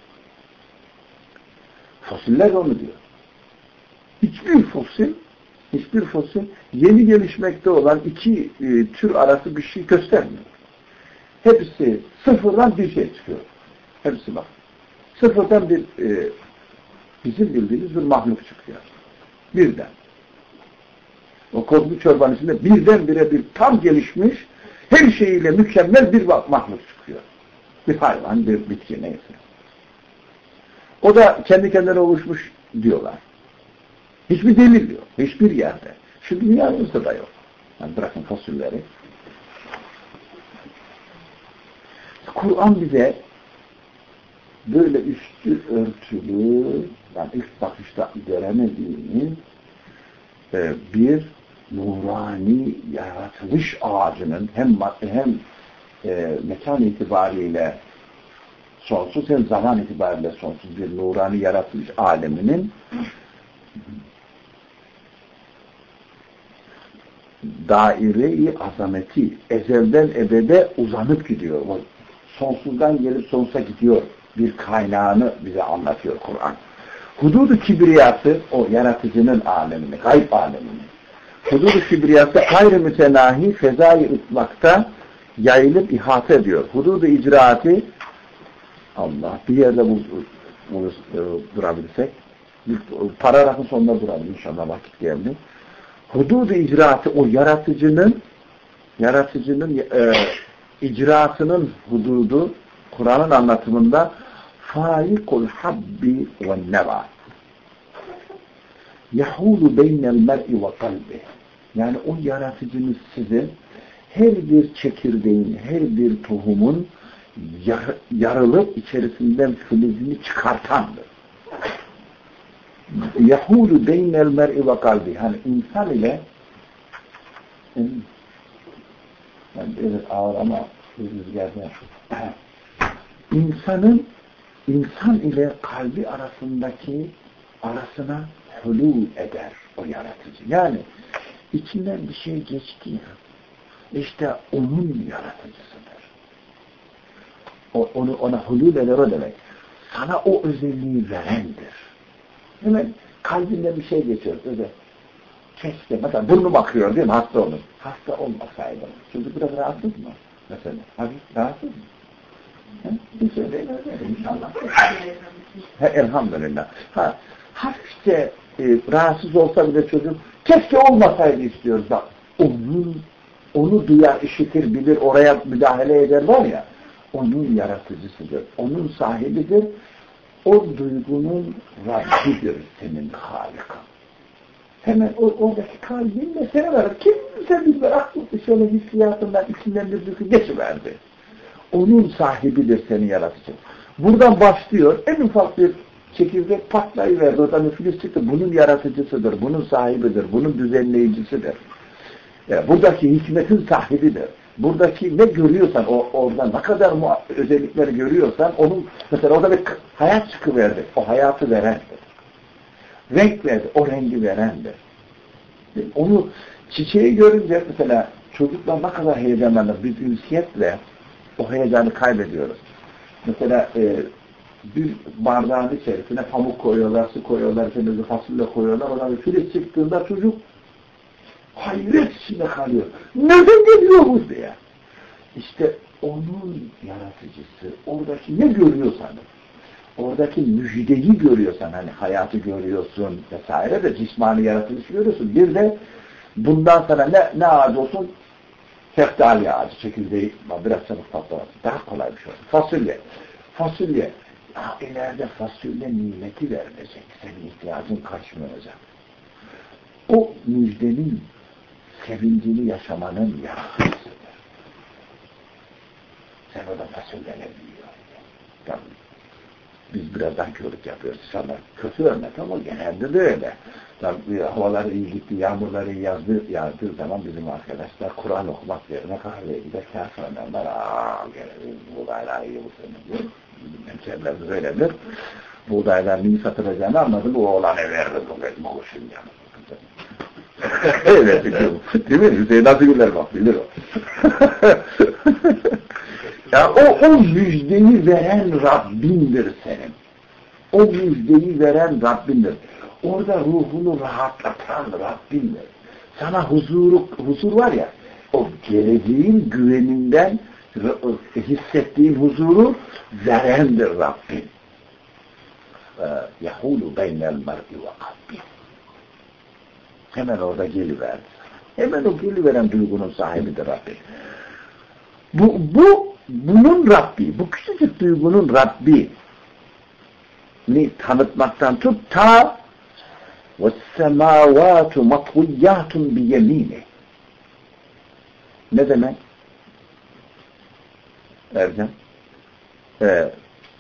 fosiller de onu diyor. Hiçbir fosil hiçbir fosil yeni gelişmekte olan iki e, tür arası bir şey göstermiyor. Hepsi sıfırdan bir şey çıkıyor. Hepsi bak. Sıfırdan bir e, bizim bildiğimiz bir mahluk çıkıyor. Birden. O kozmik çorbanın içinde birdenbire bir tam gelişmiş, her şeyiyle mükemmel bir mahluk çıkıyor. Bir hayvan, bir bitki neyse. O da kendi kendine oluşmuş diyorlar. Hiçbir delil yok. Hiçbir yerde. Şu dünyamızda da yok. Yani bırakın fosilleri. Kur'an bize böyle üstü örtülü, yani ilk bakışta göremediğimiz e, bir nurani yaratılış ağacının hem hem e, mekan itibariyle Sonsuz hem zaman itibariyle sonsuz bir nurani yaratılış aleminin daire-i azameti ezelden ebede uzanıp gidiyor. O sonsuzdan gelip sonsuza gidiyor. Bir kaynağını bize anlatıyor Kur'an. Hududu kibriyası o yaratıcının alemini, gayb alemini. Hududu kibriyası ayrı mütenahi fezai ıtlakta yayılıp ihate ediyor. Hududu icraatı Allah bir yerde bu, bu, bu durabilirsek paragrafın sonunda durabilir inşallah vakit geldi. Hududu icraatı o yaratıcının yaratıcının e, icraatının hududu Kur'an'ın anlatımında faikul habbi ve neva yahulu beynel mer'i ve kalbi, yani o yaratıcınız sizin her bir çekirdeğin, her bir tohumun yar, yarılıp içerisinden filizini çıkartandır. Yahulu beynel mer'i ve kalbi, hani insan ile yani evet ağır ama rüzgarda insanın insan ile kalbi arasındaki arasına hulul eder o yaratıcı. Yani içinden bir şey geçti ya, işte onun yaratıcısıdır. O, onu, ona hulul eder o demek. Sana o özelliği verendir. Hemen kalbinde bir şey geçiyor. Öyle keşke, mesela burnu bakıyor değil mi? Hasta olur. Hasta olmasaydı. Çocuk biraz rahatsız mı? Mesela. Hafif rahatsız mı? He? Bir söyleyin öyle inşallah. He, elhamdülillah. Ha, hafifçe e, rahatsız olsa bile çocuk keşke olmasaydı istiyoruz da onun onu duyar, işitir, bilir, oraya müdahale eder var ya, onun yaratıcısıdır. Onun sahibidir. O duygunun Rabbidir senin Halikan. Hemen o, oradaki kalbin mesele var. Kimse bilmez. Aklım şöyle hissiyatından içinden bir duygu geçiverdi. Onun sahibidir seni yaratıcı. Buradan başlıyor. En ufak bir çekirdek patlayıverdi. Oradan üfürüz çıktı. Bunun yaratıcısıdır. Bunun sahibidir. Bunun düzenleyicisidir. Yani buradaki hikmetin sahibidir. Buradaki ne görüyorsan, o oradan ne kadar özellikleri görüyorsan, onun mesela orada bir hayat çıkıverdi. O hayatı verendir. Renk verdi. O rengi verendir. Onu çiçeği görünce mesela çocuklar ne kadar heyecanlanır. Biz ünsiyetle o heyecanı kaybediyoruz. Mesela e, bir bardağın içerisine pamuk koyuyorlar, su koyuyorlar, kendisi fasulye koyuyorlar. Oradan bir filiz çıktığında çocuk hayret içinde kalıyor. Nereden geliyor bu diye. İşte onun yaratıcısı, oradaki ne görüyorsan, oradaki müjdeyi görüyorsan, hani hayatı görüyorsun vesaire de cismani yaratıcısı görüyorsun. Bir de bundan sonra ne, ne ağacı olsun? Şeftali ağacı, çekirdeği, biraz çabuk patlaması. Daha kolay bir şey olsun. Fasulye. Fasulye. Ya ileride fasulye nimeti verilecek. Senin ihtiyacın kaçmayacak. O müjdenin sevincini yaşamanın yaratıcısıdır. Sen orada fasulyeyle büyüyor. Tabii. Biz biraz daha körlük yapıyoruz. İnşallah kötü örnek ama genelde de öyle. Tabii havalar iyi gitti, yağmurları yazdı, yağdığı zaman bizim arkadaşlar Kur'an okumak yerine kahveye gider, kâr oynarlar. Aaa gene buğdaylar iyi bu sene diyor. Bizim hemşehrilerimiz öyledir. Buğdaylar iyi satılacağını anladı, bu oğlanı verdi. Bu kuşun yanı. Evet, değil mi? Hüseyin nasıl güler bak, bilir o. Ya o, o müjdeyi veren Rabbindir senin. O müjdeyi veren Rabbindir. Orada ruhunu rahatlatan Rabbindir. Sana huzuru, huzur var ya, o geleceğin güveninden hissettiğin huzuru verendir Rabbin. Yahulu beynel mer'i ve kalbi. Hemen orada geliverdi. Hemen o geliveren duygunun sahibidir Rabbi. Bu, bu, bunun Rabbi, bu küçücük duygunun Rabbi ni tanıtmaktan tut ta وَالسَّمَاوَاتُ مَطْوِيَّاتٌ بِيَم۪ينِ. Ne demek? Ercan? Ee,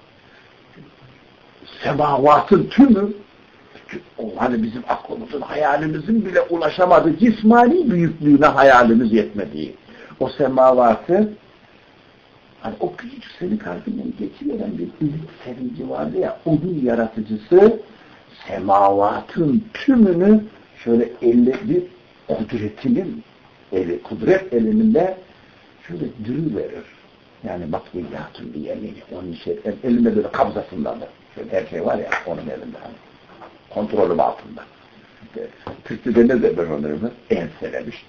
semavatın tümü, hani bizim aklımızın, hayalimizin bile ulaşamadığı cismani büyüklüğüne hayalimiz yetmediği o semavatı Hani o küçücük senin kalbinden geçiveren bir ümit sevinci vardı ya, onun yaratıcısı semavatın tümünü şöyle elle bir kudretinin eli, kudret eliminde şöyle dürü verir. Yani bak bu yatın bir yemini, onun şey, elinde böyle kabzasındadır. Şöyle her şey var ya onun elinde. Hani. Kontrolüm altında. Türkçe'de ne derler onları? Enselemiş.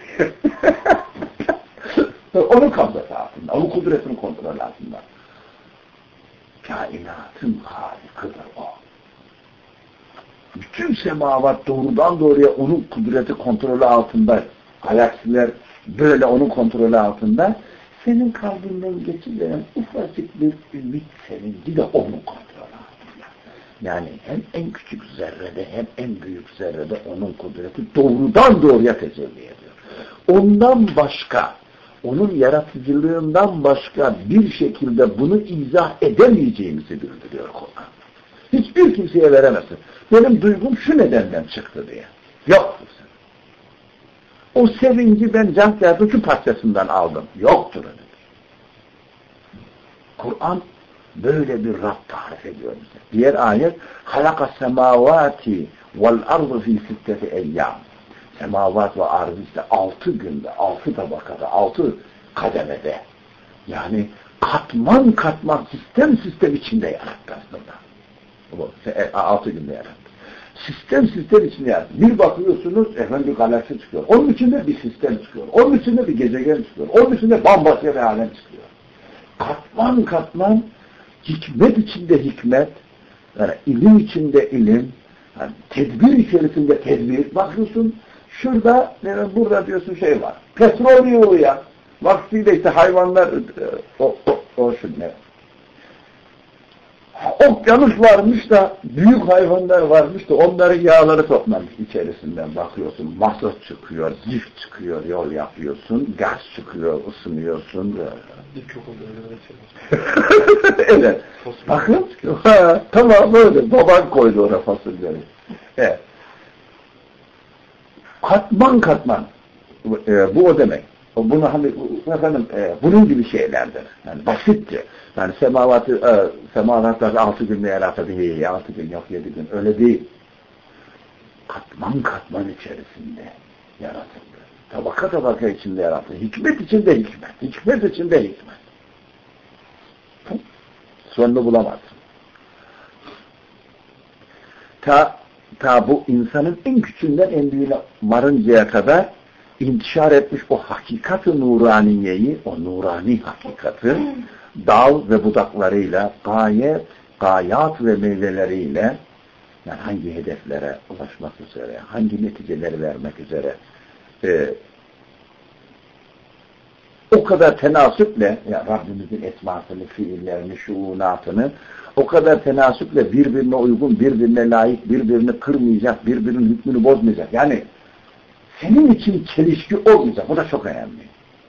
Onun kabzası altında, onun kudretinin kontrolü altında. Kainatın halikıdır o. Bütün semavat doğrudan doğruya onun kudreti kontrolü altında. Galaksiler böyle onun kontrolü altında. Senin kalbinden geçirilen ufacık bir ümit sevinci de onun kontrolü altında. Yani hem en küçük zerrede hem en büyük zerrede onun kudreti doğrudan doğruya tecelli ediyor. Ondan başka, onun yaratıcılığından başka bir şekilde bunu izah edemeyeceğimizi bildiriyor Kur'an. Hiçbir kimseye veremezsin. Benim duygum şu nedenden çıktı diye. Yoktur. O sevinci ben Cankaya'da şu parçasından aldım. Yoktur öyle. Kur'an böyle bir Rab tarif ediyor bize. Diğer ayet halaka semavati vel ardı fi sitteti eyyam. Semavat ve arz işte altı günde, altı tabakada, altı kademede. Yani katman katman sistem sistem içinde yarattı aslında. Bu altı günde yarattı. Sistem sistem içinde yarattı. Bir bakıyorsunuz efendim bir galaksi çıkıyor. Onun içinde bir sistem çıkıyor. Onun içinde bir gezegen çıkıyor. Onun içinde bambaşka bir alem çıkıyor. Katman katman hikmet içinde hikmet, yani ilim içinde ilim, yani tedbir içerisinde tedbir. Bakıyorsun şurada, yani burada diyorsun şey var. Petrol yolu ya. Vaktiyle işte hayvanlar o, o, o şu ne? Okyanus varmış da büyük hayvanlar varmış da onların yağları toplamış içerisinden bakıyorsun. Mazot çıkıyor, zift çıkıyor, yol yapıyorsun, gaz çıkıyor, ısınıyorsun.
Çok oluyor.
Evet. Bakın. Ha, tamam böyle. Baban koydu oraya fasulyeleri. Evet. Katman katman. E, bu o demek. Bunu hani efendim e, bunun gibi şeylerdir. Yani basitçe. Yani semavatı e, semavatlar altı günde yarattı değil. Altı gün yok yedi gün. Öyle değil. Katman katman içerisinde yaratıldı. Tabaka tabaka içinde yarattı. Hikmet içinde hikmet. Hikmet içinde hikmet. Sonunu bulamazsın. Ta, ta bu insanın en küçüğünden en büyüğüne varıncaya kadar intişar etmiş o hakikat-ı nuraniyeyi, o nurani hakikati dal ve budaklarıyla, gayet, gayat ve meyveleriyle, yani hangi hedeflere ulaşmak üzere, hangi neticeleri vermek üzere e, o kadar tenasüple, yani Rabbimizin esmasını, fiillerini, şuunatını o kadar tenasüple birbirine uygun, birbirine layık, birbirini kırmayacak, birbirinin hükmünü bozmayacak. Yani senin için çelişki olmayacak. Bu da çok önemli.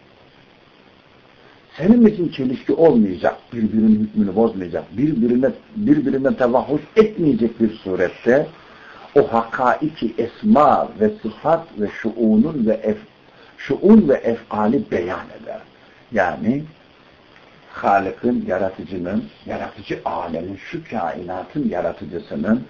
Senin için çelişki olmayacak, birbirinin hükmünü bozmayacak, birbirine birbirinden tevahhuş etmeyecek bir surette o hakaiki esma ve sıfat ve şuunun ve ef, şuun ve efali beyan eder. Yani Halık'ın, yaratıcının, yaratıcı alemin, şu kainatın yaratıcısının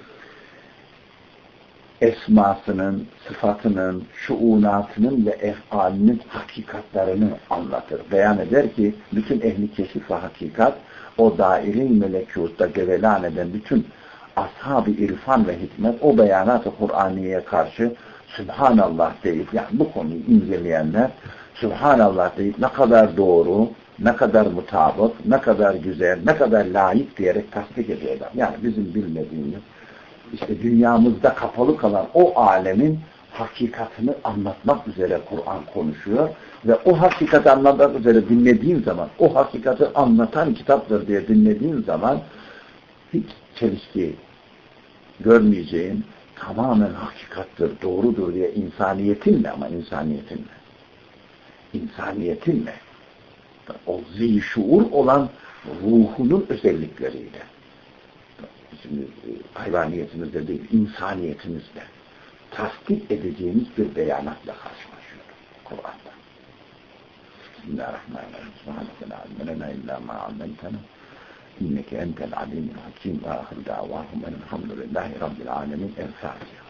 esmasının, sıfatının, şuunatının ve efalinin hakikatlerini anlatır. Beyan eder ki bütün ehli keşif ve hakikat o daire-i melekûtta gevelan eden bütün ashab-ı irfan ve hikmet o beyanat-ı Kur'aniye'ye karşı Sübhanallah deyip, yani bu konuyu inceleyenler Sübhanallah deyip ne kadar doğru, ne kadar mutabık, ne kadar güzel, ne kadar layık diyerek tasdik ediyorlar. Yani bizim bilmediğimiz, işte dünyamızda kapalı kalan o alemin hakikatini anlatmak üzere Kur'an konuşuyor ve o hakikati anlatmak üzere dinlediğin zaman, o hakikati anlatan kitaptır diye dinlediğin zaman hiç çelişki görmeyeceğin, tamamen hakikattır, doğrudur diye insaniyetinle, ama insaniyetinle insaniyetinle o zî-şuur olan ruhunun özellikleriyle, şimdi hayvaniyetimizde değil, insaniyetimizde tasdik edeceğimiz bir beyanatla karşılaşıyoruz Kur'an'da. Bismillahirrahmanirrahim. Subhaneke la ilme lena illa ma allamtena. İnneke entel alimul hakim. Ve ahir davahum elhamdülillahi rabbil alemin. El Fatiha.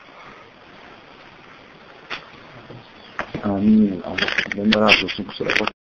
Amin. Allah benden razı olsun, kusura bakma.